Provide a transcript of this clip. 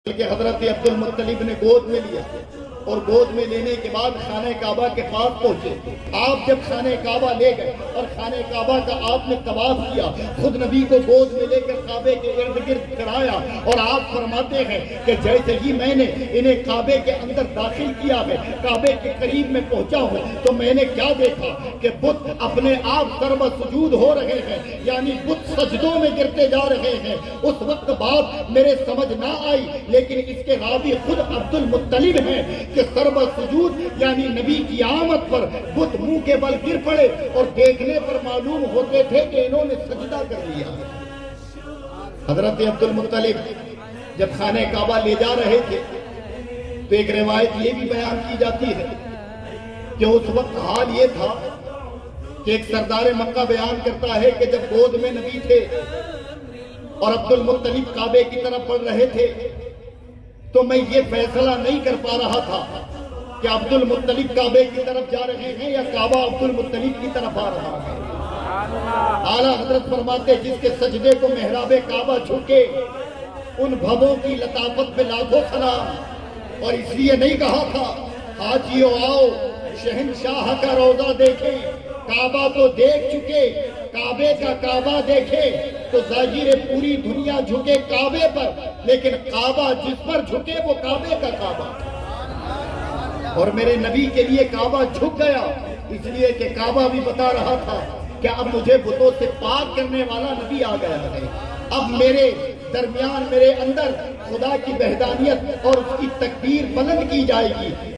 کہ حضرت عبد المطلب نے گود میں لیا اور گود میں لینے کے بعد خانہ کعبہ کے پاس پہنچے۔ آپ جب خانہ کعبہ لے گئے اور خانہ کعبہ کا آپ نے طواف کیا، خود نبی کو گود میں لے کر کعبے کے ارد گرد کرایا اور آپ فرماتے ہیں کہ جیسے ہی میں نے انہیں کعبے کے اندر داخل کیا ہے، کعبے کے قریب میں پہنچا ہوں تو میں نے کیا دیکھا کہ بت اپنے آپ سرب سجود ہو رہے ہیں، یعنی بت سجدوں میں گرتے جا رہے ہیں۔ اس وقت بات میرے سمجھ نہ آئی، لیکن اس کے راوی خود عبد المطلب ہیں کہ سرب سجود یعنی نبی کی آمد پر بت منہ کے بل گر پڑے اور دیکھنے پر معلوم ہوتے تھے کہ انہوں نے سجدہ کر لیا۔ حضرت عبد المطلب جب خانہ کعبہ لے جا رہے تھے تو ایک روایت یہ بھی بیان کی جاتی ہے کہ اس وقت حال یہ تھا کہ ایک سردار مکہ بیان کرتا ہے کہ جب گود میں نبی تھے اور عبد المطلب کعبے کی طرف بڑھ رہے تھے تو میں یہ فیصلہ نہیں کر پا رہا تھا کہ عبد المطلب کعبے کی طرف جا رہے ہیں یا کعبہ عبد المطلب کی طرف آ رہا ہے۔ اعلیٰ حضرت فرماتے جس کے سجدے کو محراب کعبہ جھکے ان بھووں کی لطافت پہ لاکھوں سلام، اور اس لیے نہیں کہا تھا حاجیو آؤ شہنشاہ کا روضہ دیکھیں، کعبہ تو دیکھ چکے، کعبے کا کعبہ دیکھے تو ظاہر پوری دنیا جھکے کعبے پر، لیکن کعبہ جس پر جھکے وہ کعبے کا کعبہ، اور میرے نبی کے لیے کعبہ جھک گیا، اس لیے کہ کعبہ بھی بتا رہا تھا کہ اب مجھے بتوں سے پاک کرنے والا نبی آ گیا ہے، اب میرے درمیان میرے اندر خدا کی وحدانیت اور اس کی تکبیر بلند کی جائے گی۔